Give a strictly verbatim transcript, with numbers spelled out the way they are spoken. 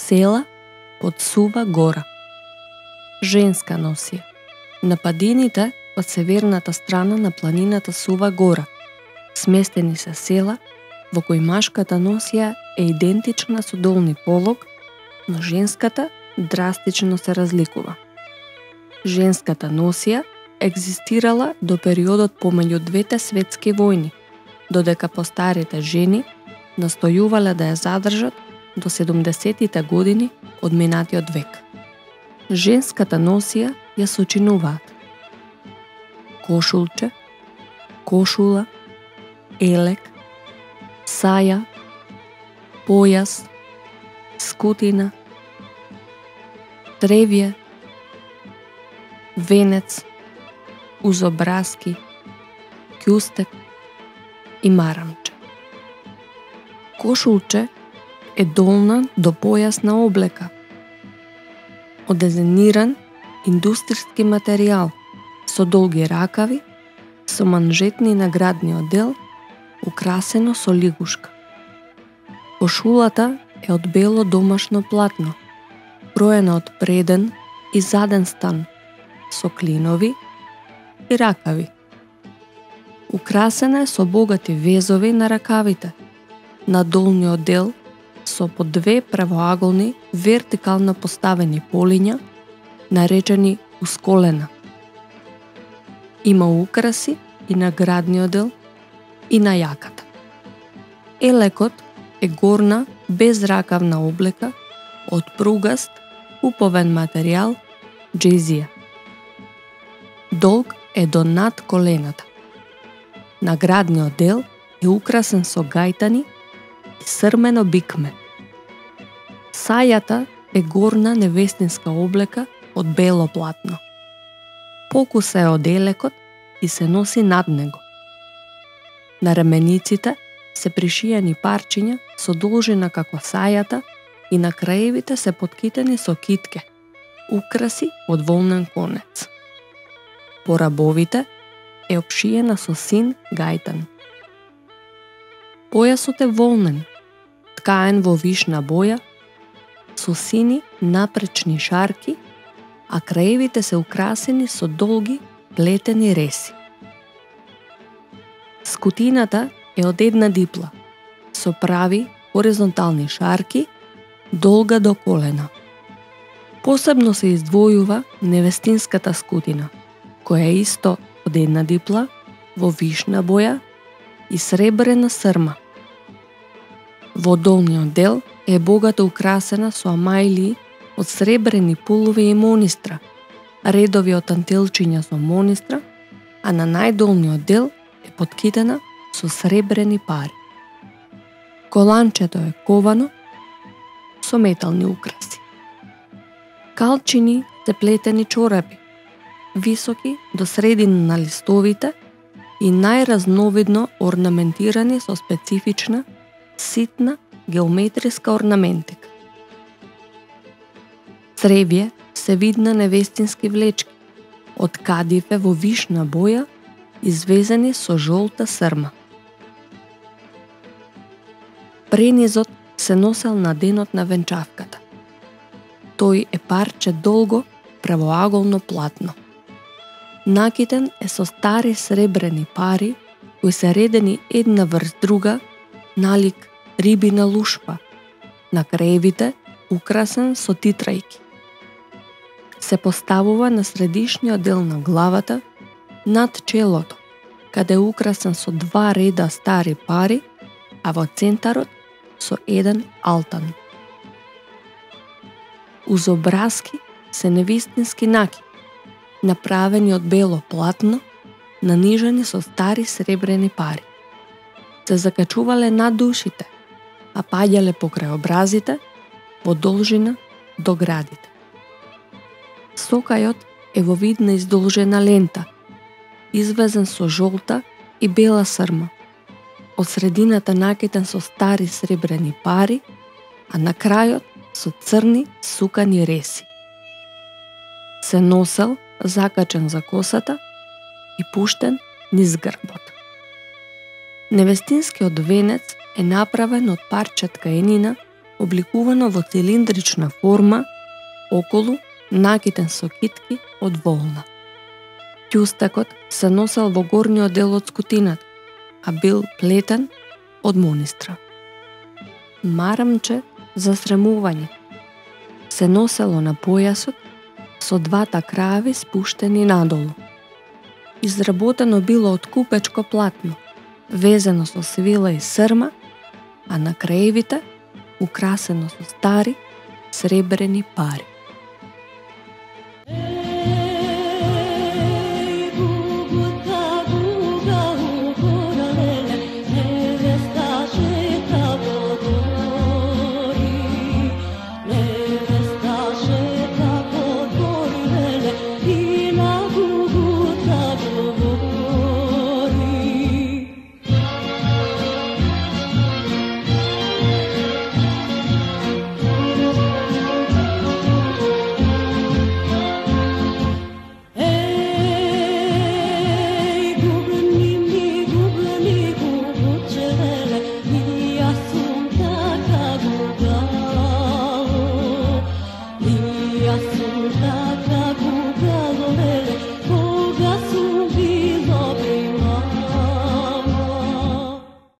села под Сува гора. Женска носија. На падините од северната страна на планината Сува гора сместени се села во кои машката носија е идентична со долни полог, но женската драстично се разликува. Женската носија екзистирала до периодот помеѓу двете светски војни, додека постарите жени настојувале да ја задржат до седумдесетите години од минатиот век. Женската носија ја сочинуваат кошулче, кошула, елек, саја, појас, скутина, тревје, венец, узобраски, ќустек и марамче. Кошулче е долна до појасна облека, од дезениран индустријски материјал со долги ракави, со манжетни наградниот дел, украсено со лигушка. Кошулата е од бело домашно платно, кроена од преден и заден стан, со клинови и ракави. Украсена е со богати везови на ракавите, на долниот дел со по две правоаголни вертикално поставени полиња, наречени усколена. Има украси и на градниот дел и на јаката. Елекот е горна безракавна облека од пругаст, уповен материјал, джезија. Долг е до над колената. Наградниот дел е украсен со гајтани и срмено бикме. Сајата е горна невестинска облека од бело платно. Покуса е од елекот и се носи над него. На рамениците се пришијани парчиња со должина како сајата и на краевите се поткитени со китке, украси од волнен конец. По рабовите е опшиена со син гајтан. Појасот е волнен, ткаен во вишна боја, со сини напречни шарки, а краевите се украсени со долги плетени реси. Скутината е од една дипла, со прави хоризонтални шарки, долга до колена. Посебно се издвојува невестинската скутина, која е исто од една дипла, во вишна боја и сребрена срма. Во долниот дел е богато украсена со амајлии од сребрени пулови и монистра, редови од антилчиња со монистра, а на најдолниот дел е поткитена со сребрени пари. Коланчето е ковано со метални украси. Калчини се плетени чорапи, високи до средина на листовите и најразновидно орнаментирани со специфична, ситна геометриска орнаментика. Цревје се видна невестински влечки, од кадифе во вишна боја, извезени со жолта срма. Пренизот се носел на денот на венчавката. Тој е парче долго, правоаголно платно. Накитен е со стари сребрени пари, кои се редени една врз друга, налик рибина лушпа, на краевите украсен со титрајки. Се поставува на средишниот дел на главата, над челото, каде е украсен со два реда стари пари, а во центарот со еден алтан. Узобраски се невистински накид, направени од бело платно, нанижени со стари сребрени пари. Се закачувале над ушите, а паѓале покрај образите, во должина до градите. Сокајот е во вид на издолжена лента, извезен со жолта и бела срма, од средината накитен со стари сребрени пари, а на крајот со црни сукани реси. Се носел закачен за косата и пуштен низ грбот. Невестинскиот венец е направен од парче ткаенина обликувано во цилиндрична форма, околу накитен со китки од волна. Ќустакот се носел во горниот дел од скутината, а бил плетен од монистра. Марамче за сремување се носело на појасот со двата крави спуштени надолу. Изработено било од купечко платно, везено со свила и срма, а на краевите украсено со стари сребрени пари.